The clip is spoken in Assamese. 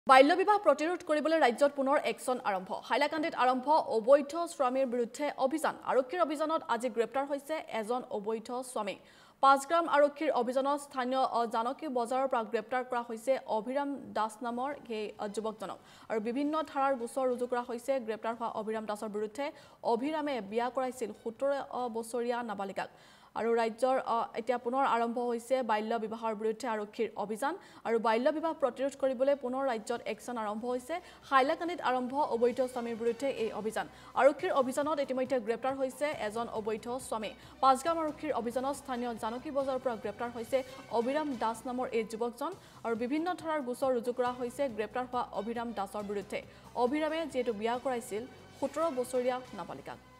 বাল্য বিবাহ প্ৰতিৰোধ কৰিবলৈ ৰাজ্যত পুনৰ একশ্যন আৰম্ভ হাইলাকান্দিত আৰম্ভ অবৈধ স্বামীৰ বিৰুদ্ধে অভিযান আৰক্ষীৰ অভিযানত আজি গ্ৰেপ্তাৰ হৈছে এজন অবৈধ স্বামী ৫ গ্ৰাম আৰক্ষীৰ অভিযানত স্থানীয় জানকী বজাৰৰ পৰা গ্ৰেপ্তাৰ কৰা হৈছে অভিৰাম দাস নামৰ এই যুৱকজনক আৰু বিভিন্ন ধাৰাৰ গোচৰ ৰুজু কৰা হৈছে গ্ৰেপ্তাৰ হোৱা অভিৰাম দাসৰ বিৰুদ্ধে অভিৰামে বিয়া কৰাইছিল ১৭ বছৰীয়া নাবালিকাক আৰু ৰাজ্যৰ এতিয়া পুনৰ আৰম্ভ হৈছে বাল্য বিবাহৰ বিৰুদ্ধে আৰক্ষীৰ অভিযান আৰু বাল্য বিবাহ প্ৰতিৰোধ কৰিবলৈ পুনৰ ৰাজ্যত একশ্যন আৰম্ভ হৈছে হাইলাকান্দিত আৰম্ভ অবৈধ স্বামীৰ বিৰুদ্ধে এই অভিযান আৰক্ষীৰ অভিযানত ইতিমধ্যে গ্ৰেপ্তাৰ হৈছে এজন অবৈধ স্বামী ৫ গ্ৰাম আৰক্ষীৰ অভিযানত স্থানীয় জানকী বজাৰৰ পৰা গ্ৰেপ্তাৰ হৈছে অভিৰাম দাস নামৰ এই যুৱকজন আৰু বিভিন্ন ধাৰাৰ গোচৰ ৰুজু কৰা হৈছে গ্ৰেপ্তাৰ হোৱা অভিৰাম দাসৰ বিৰুদ্ধে অভিৰামে যেটো বিয়া কৰাইছিল ১৭ বছৰীয়া নাবালিকাক